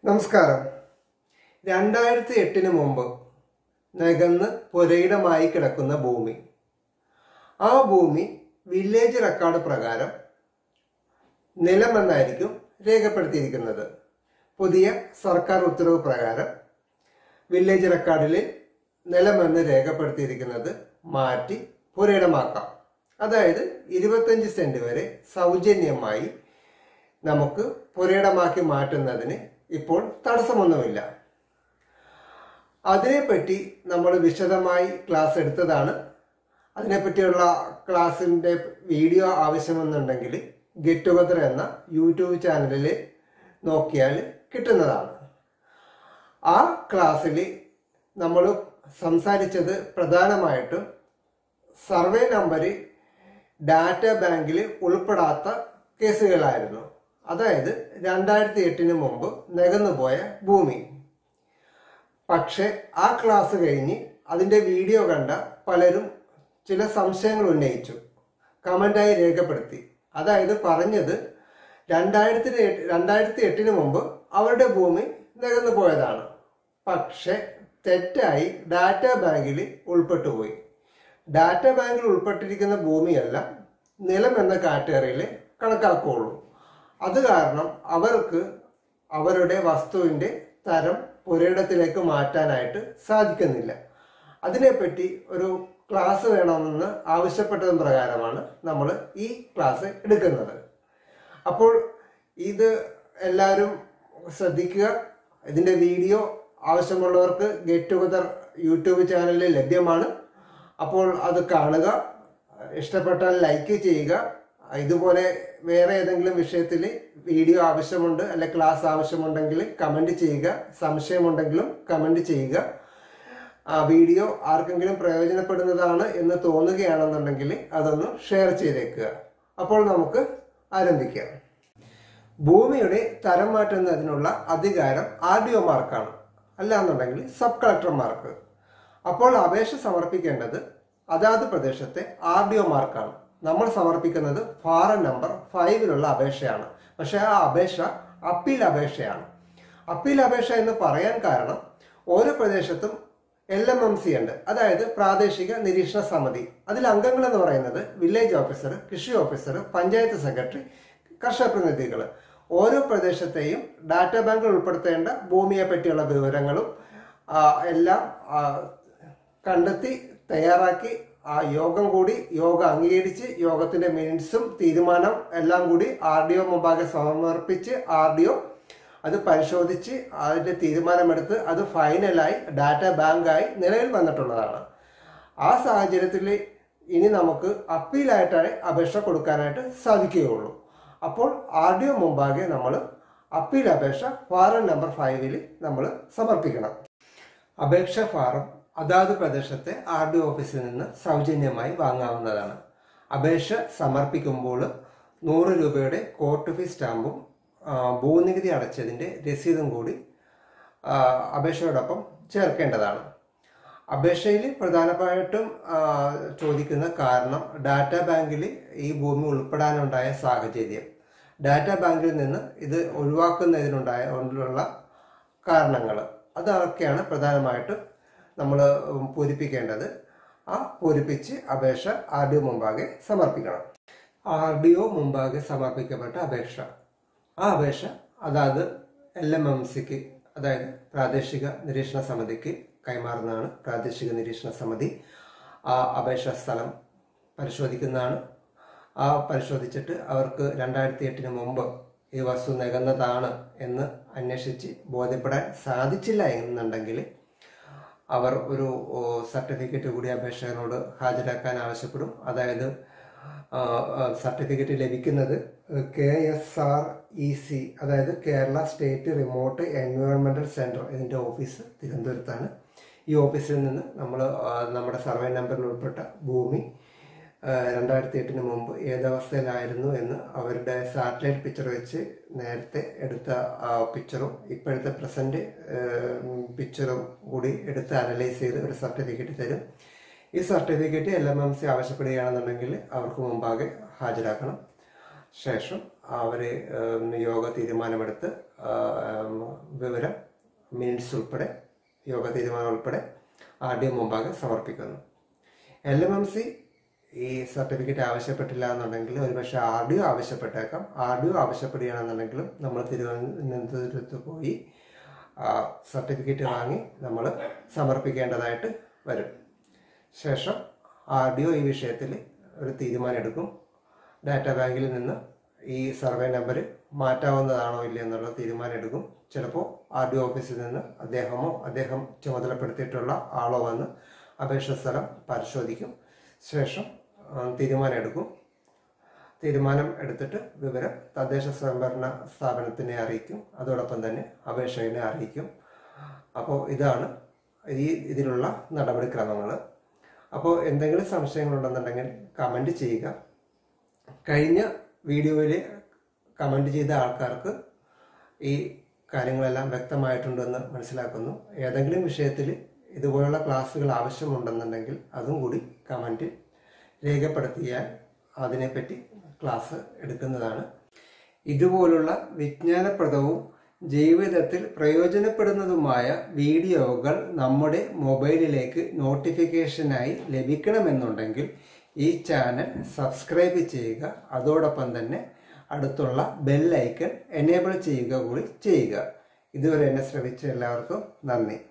നമസ്കാരം. 2008 മുമ്പ് നികന്ന് പുരയിടമായി കിടക്കുന്ന ഭൂമി, ആ ഭൂമി വില്ലേജ് റെക്കോർഡ് പ്രകാരം നിലമെന്നായിരിക്കും രേഖപ്പെടുത്തിയിരിക്കുന്നത്. പുതിയ സർക്കാർ ഉത്തരവ് പ്രകാരം വില്ലേജ് റെക്കോർഡിൽ നിലമെന്ന് രേഖപ്പെടുത്തിയിരിക്കുന്നത് മാറ്റി പുരയിടമാക്കാം. അതായത് 25 സെന്റ് വരെ സൗജന്യമായി നമുക്ക് പുരയിടമാക്കി മാറ്റുന്നതിന് ഇപ്പോൾ തടസ്സമൊന്നുമില്ല. അതിനെപ്പറ്റി നമ്മൾ വിശദമായി ക്ലാസ് എടുത്തതാണ്. അതിനെപ്പറ്റിയുള്ള ക്ലാസ്സിൻ്റെ വീഡിയോ ആവശ്യമെന്നുണ്ടെങ്കിൽ ഗെറ്റ് ടുഗദർ എന്ന യൂട്യൂബ് ചാനലിൽ നോക്കിയാൽ കിട്ടുന്നതാണ്. ആ ക്ലാസ്സിൽ നമ്മൾ സംസാരിച്ചത് പ്രധാനമായിട്ടും സർവേ നമ്പർ ഡാറ്റ ബാങ്കിൽ ഉൾപ്പെടാത്ത കേസുകളായിരുന്നു. അതായത് 2008 മുമ്പ് നികന്നുപോയ ഭൂമി. പക്ഷെ ആ ക്ലാസ് കഴിഞ്ഞ് അതിൻ്റെ വീഡിയോ കണ്ട പലരും ചില സംശയങ്ങൾ ഉന്നയിച്ചു, കമൻ്റായി രേഖപ്പെടുത്തി. അതായത് പറഞ്ഞത് 2008 മുമ്പ് അവരുടെ ഭൂമി നികന്നു പോയതാണ്. പക്ഷെ തെറ്റായി ഡാറ്റ ബാങ്കിൽ ഉൾപ്പെട്ടുപോയി. ഡാറ്റ ബാങ്കിൽ ഉൾപ്പെട്ടിരിക്കുന്ന ഭൂമിയെല്ലാം നിലം എന്ന കാറ്റഗറിയിൽ കണക്കാക്കുകയുള്ളൂ. അത് കാരണം അവർക്ക് അവരുടെ വസ്തുവിൻ്റെ തരം പുരയിടത്തിലേക്ക് മാറ്റാനായിട്ട് സാധിക്കുന്നില്ല. അതിനെപ്പറ്റി ഒരു ക്ലാസ് വേണമെന്ന് ആവശ്യപ്പെട്ടത് പ്രകാരമാണ് നമ്മൾ ഈ ക്ലാസ് എടുക്കുന്നത്. അപ്പോൾ ഇത് എല്ലാവരും ശ്രദ്ധിക്കുക. ഇതിൻ്റെ വീഡിയോ ആവശ്യമുള്ളവർക്ക് ഗെറ്റ് ടുഗദർ യൂട്യൂബ് ചാനലിൽ ലഭ്യമാണ്. അപ്പോൾ അത് കാണുക. ഇഷ്ടപ്പെട്ടാൽ ലൈക്ക് ചെയ്യുക. ഇതുപോലെ വേറെ ഏതെങ്കിലും വിഷയത്തിൽ വീഡിയോ ആവശ്യമുണ്ട് അല്ലെ ക്ലാസ് ആവശ്യമുണ്ടെങ്കിൽ കമൻറ്റ് ചെയ്യുക. സംശയമുണ്ടെങ്കിലും കമൻറ്റ് ചെയ്യുക. ആ വീഡിയോ ആർക്കെങ്കിലും പ്രയോജനപ്പെടുന്നതാണ് എന്ന് തോന്നുകയാണെന്നുണ്ടെങ്കിൽ അതൊന്ന് ഷെയർ ചെയ്തേക്കുക. അപ്പോൾ നമുക്ക് ആരംഭിക്കാം. ഭൂമിയുടെ തരം മാറ്റുന്നതിനുള്ള അധികാരം RDOമാർക്കാണ്, അല്ലാന്നുണ്ടെങ്കിൽ സബ് കളക്ടർമാർക്ക്. അപ്പോൾ അപേക്ഷ സമർപ്പിക്കേണ്ടത് അതാത് പ്രദേശത്തെ RDOമാർക്കാണ്. നമ്മൾ സമർപ്പിക്കുന്നത് ഫാറം നമ്പർ 5 അപേക്ഷയാണ്. പക്ഷെ ആ അപേക്ഷ അപ്പീൽ അപേക്ഷയാണ്. അപ്പീൽ അപേക്ഷ എന്ന് പറയാൻ കാരണം ഓരോ പ്രദേശത്തും LMMC ഉണ്ട്, അതായത് പ്രാദേശിക നിരീക്ഷണ സമിതി. അതിൽ അംഗങ്ങൾ എന്ന് പറയുന്നത് വില്ലേജ് ഓഫീസർ, കൃഷി ഓഫീസർ, പഞ്ചായത്ത് സെക്രട്ടറി, കർഷക പ്രതിനിധികൾ. ഓരോ പ്രദേശത്തെയും ഡാറ്റ ബാങ്കിൽ ഉൾപ്പെടുത്തേണ്ട ഭൂമിയെ പറ്റിയുള്ള വിവരങ്ങളും എല്ലാം കണ്ടെത്തി തയ്യാറാക്കി ആ യോഗം അംഗീകരിച്ച് യോഗത്തിന്റെ മിനിറ്റ്സും തീരുമാനം എല്ലാം കൂടി RDO മുമ്പാകെ സമർപ്പിച്ച് RDO അത് പരിശോധിച്ച് അതിന്റെ തീരുമാനമെടുത്ത് അത് ഫൈനലായി ഡാറ്റ ബാങ്കായി നിലവിൽ വന്നിട്ടുള്ളതാണ്. ആ സാഹചര്യത്തിൽ ഇനി നമുക്ക് അപ്പീലായിട്ടാണ് അപേക്ഷ കൊടുക്കാനായിട്ട് സാധിക്കുകയുള്ളൂ. അപ്പോൾ RDO മുമ്പാകെ നമ്മൾ അപ്പീൽ അപേക്ഷ ഫാറം നമ്പർ 5 നമ്മൾ സമർപ്പിക്കണം. അപേക്ഷ ഫാറം അതാത് പ്രദേശത്തെ RDO ഓഫീസിൽ നിന്ന് സൗജന്യമായി വാങ്ങാവുന്നതാണ്. അപേക്ഷ സമർപ്പിക്കുമ്പോൾ 100 രൂപയുടെ കോർട്ട് ഫീസ് സ്റ്റാമ്പും ഭൂനികുതി അടച്ചതിൻ്റെ രസീതും കൂടി അപേക്ഷയോടൊപ്പം ചേർക്കേണ്ടതാണ്. അപേക്ഷയിൽ പ്രധാനമായിട്ടും ചോദിക്കുന്ന കാരണം ഡാറ്റ ബാങ്കിൽ ഈ ഭൂമി ഉൾപ്പെടാനുണ്ടായ സാഹചര്യം, ഡാറ്റ ബാങ്കിൽ നിന്ന് ഇത് ഒഴിവാക്കുന്നതിനുള്ള കാരണങ്ങൾ, അതൊക്കെയാണ് പ്രധാനമായിട്ടും നമ്മൾ പൂരിപ്പിക്കേണ്ടത്. ആ പൂരിപ്പിച്ച് അപേക്ഷ RDO മുമ്പാകെ സമർപ്പിക്കണം. RDO മുമ്പാകെ സമർപ്പിക്കപ്പെട്ട അപേക്ഷ, ആ അപേക്ഷ അതായത് LMMCക്ക്, അതായത് പ്രാദേശിക നിരീക്ഷണ സമിതിക്ക് കൈമാറുന്നതാണ്. പ്രാദേശിക നിരീക്ഷണ സമിതി ആ അപേക്ഷ സ്ഥലം പരിശോധിക്കുന്നതാണ്. ആ പരിശോധിച്ചിട്ട് അവർക്ക് 2008 മുമ്പ് ഈ വസ്തു നികന്നതാണ് എന്ന് അന്വേഷിച്ച് ബോധ്യപ്പെടാൻ സാധിച്ചില്ല എന്നുണ്ടെങ്കിൽ അവർ ഒരു സർട്ടിഫിക്കറ്റ് കൂടി അപേക്ഷകനോട് ഹാജരാക്കാൻ ആവശ്യപ്പെടും. അതായത് സർട്ടിഫിക്കറ്റ് ലഭിക്കുന്നത് KSREC, അതായത് കേരള സ്റ്റേറ്റ് റിമോട്ട് എൻവയോൺമെന്റൽ സെന്റർ, ഇതിൻ്റെ ഓഫീസ് തിരുവനന്തപുരത്താണ്. ഈ ഓഫീസിൽ നിന്ന് നമ്മൾ നമ്മുടെ സർവേ നമ്പറിൽ ഉൾപ്പെട്ട ഭൂമി 2008 മുമ്പ് ഏതവസ്ഥയിലായിരുന്നു എന്ന് അവരുടെ സാറ്റലൈറ്റ് പിക്ചർ വെച്ച് നേരത്തെ എടുത്ത പിക്ചറും ഇപ്പോഴത്തെ പ്രസന്റ് പിക്ചറും കൂടി എടുത്ത് അനലൈസ് ചെയ്ത് ഒരു സർട്ടിഫിക്കറ്റ് തരും. ഈ സർട്ടിഫിക്കറ്റ് LMMC ആവശ്യപ്പെടുകയാണെന്നുണ്ടെങ്കിൽ അവർക്ക് മുമ്പാകെ ഹാജരാക്കണം. ശേഷം അവർ യോഗ തീരുമാനമെടുത്ത് വിവരം മിനിറ്റ്സ് ഉൾപ്പെടെ യോഗ തീരുമാനം ഉൾപ്പെടെ RDO മുമ്പാകെ സമർപ്പിക്കുന്നു. LMMC ഈ സർട്ടിഫിക്കറ്റ് ആവശ്യപ്പെട്ടില്ല എന്നുണ്ടെങ്കിൽ ഒരുപക്ഷെ RDO ആവശ്യപ്പെട്ടേക്കാം. RDO ആവശ്യപ്പെടുകയാണെന്നുണ്ടെങ്കിലും നമ്മൾ തിരുവനന്തപുരത്ത് പോയി സർട്ടിഫിക്കറ്റ് വാങ്ങി നമ്മൾ സമർപ്പിക്കേണ്ടതായിട്ട് വരും. ശേഷം RDO ഈ വിഷയത്തിൽ ഒരു തീരുമാനം എടുക്കും. ഡാറ്റാ ബാങ്കിൽ നിന്ന് ഈ സർവേ നമ്പർ മാറ്റാവുന്നതാണോ ഇല്ലയോ എന്നുള്ള തീരുമാനം എടുക്കും. ചിലപ്പോൾ RDO ഓഫീസിൽ നിന്ന് അദ്ദേഹം ചുമതലപ്പെടുത്തിയിട്ടുള്ള ആളോ വന്ന് അപേക്ഷ സ്ഥലം പരിശോധിക്കും. ശേഷം തീരുമാനം എടുക്കും. തീരുമാനം എടുത്തിട്ട് വിവരം തദ്ദേശ സ്വയംഭരണ സ്ഥാപനത്തിനെ അറിയിക്കും. അതോടൊപ്പം തന്നെ അപേക്ഷകനെ അറിയിക്കും. അപ്പോൾ ഇതാണ് ഇതിലുള്ള നടപടിക്രമങ്ങൾ. അപ്പോൾ എന്തെങ്കിലും സംശയങ്ങളുണ്ടെന്നുണ്ടെങ്കിൽ കമൻറ്റ് ചെയ്യുക. കഴിഞ്ഞ വീഡിയോയിൽ കമൻറ്റ് ചെയ്ത ആൾക്കാർക്ക് ഈ കാര്യങ്ങളെല്ലാം വ്യക്തമായിട്ടുണ്ടെന്ന് മനസ്സിലാക്കുന്നു. ഏതെങ്കിലും വിഷയത്തിൽ ഇതുപോലുള്ള ക്ലാസ്സുകൾ ആവശ്യമുണ്ടെന്നുണ്ടെങ്കിൽ അതും കൂടി കമൻറ്റിൽ രേഖപ്പെടുത്തിയാൽ അതിനെപ്പറ്റി ക്ലാസ് എടുക്കുന്നതാണ്. ഇതുപോലുള്ള വിജ്ഞാനപ്രദവും ജീവിതത്തിൽ പ്രയോജനപ്പെടുന്നതുമായ വീഡിയോകൾ നമ്മുടെ മൊബൈലിലേക്ക് നോട്ടിഫിക്കേഷനായി ലഭിക്കണമെന്നുണ്ടെങ്കിൽ ഈ ചാനൽ സബ്സ്ക്രൈബ് ചെയ്യുക. അതോടൊപ്പം തന്നെ അടുത്തുള്ള ബെൽ ഐക്കൺ എനേബിൾ ചെയ്യുക കൂടി ചെയ്യുക. ഇതുവരെ എന്നെ ശ്രമിച്ച എല്ലാവർക്കും നന്ദി.